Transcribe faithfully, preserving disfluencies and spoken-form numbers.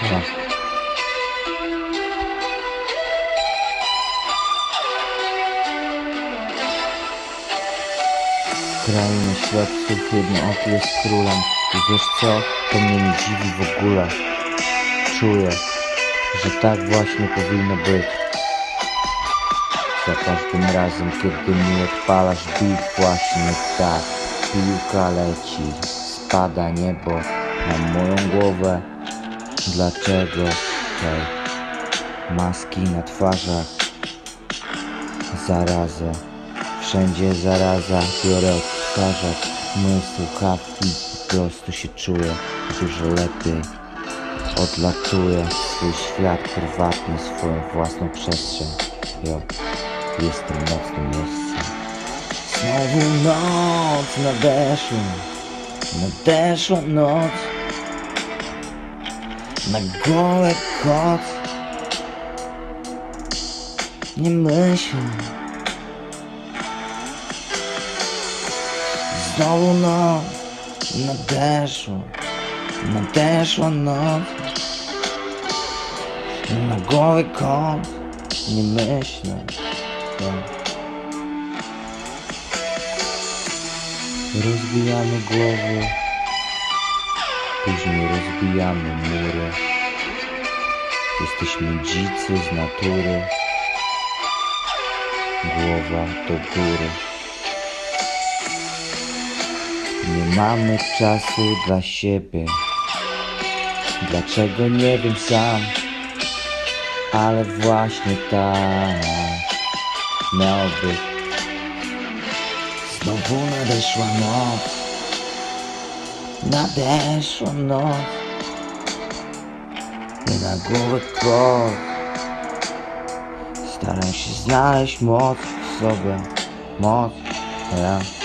Ja. Kraina świadców, jednooki jest królem. I wiesz co? To mnie nie dziwi w ogóle. Czuję, że tak właśnie powinno być. Za każdym razem, kiedy mi odpalasz beat, właśnie tak. Piłka leci, spada niebo na moją głowę. Dlaczego te maski na twarzach? Zaraza, wszędzie zaraza. Biorę odtwarzać moje słuchawki, po prostu się czuję dużo lepiej. Odlatuję swój świat prywatny, swoją własną przestrzeń. Jo, jestem nocnym miejscem. Znowu noc nadeszła, nadeszła noc. Na gołe koc nie myślę. Znowu noc nadeszła, nadeszła noc. Na goły kąt nie myślę. Rozbijamy głowy, później rozbijamy mury. Jesteśmy dzicy z natury. Głowa do góry. Nie mamy czasu dla siebie. Dlaczego nie wiem sam, ale właśnie tak miało być. Znowu nadeszła noc, nadeszła noc. I na głowę kot. Staram się znaleźć moc w sobie, moc, ja.